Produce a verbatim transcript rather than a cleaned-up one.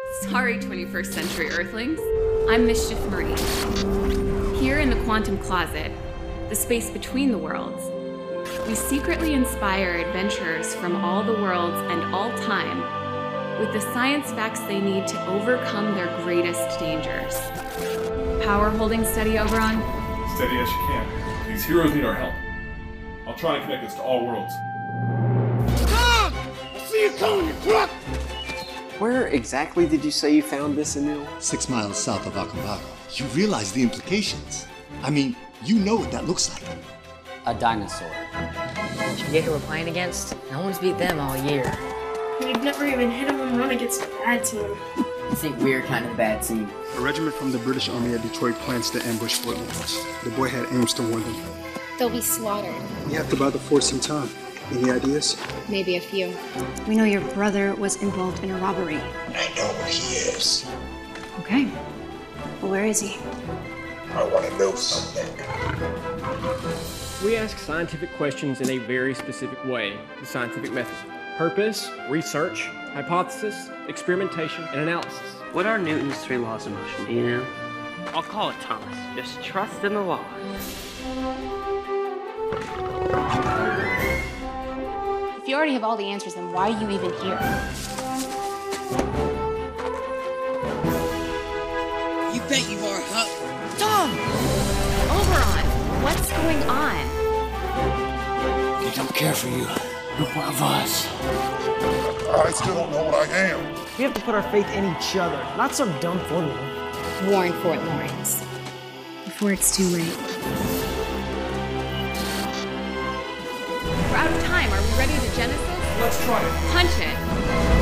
Sorry, twenty-first century Earthlings. I'm Mischief Marie. Here in the quantum closet, the space between the worlds, we secretly inspire adventurers from all the worlds and all time with the science facts they need to overcome their greatest dangers. Power holding steady, Oberon? Steady as you can. These heroes need our help. I'll try to connect us to all worlds. Ah! I see you coming, you crook! Where exactly did you say you found this, Emil? Six miles south of Acapulco. You realize the implications. I mean, you know what that looks like. A dinosaur. You get who we're playing against? No one's beat them all year. We've never even hit a home run against a bad team. I think we're kind of a bad team. A regiment from the British Army at Detroit plans to ambush Fort Lawrence. The boy had aims to warn them. They'll be slaughtered. We have to buy the fort some time. Any ideas? Maybe a few. We know your brother was involved in a robbery. I know where he is. Okay. Well, where is he? I want to know something. We ask scientific questions in a very specific way, the scientific method. Purpose, research, hypothesis, experimentation, and analysis. What are Newton's three laws of motion, do you know? I'll call it Thomas. Just trust in the law. If you already have all the answers, then why are you even here? You bet you are, huh? Tom! Oberon, what's going on? They don't care for you. You're one of us. I still don't know what I am. We have to put our faith in each other, not some dumb formula. Warn Fort Lawrence. Before it's too late. We're out of time. Are we ready to Genesis? Let's try it. Punch it.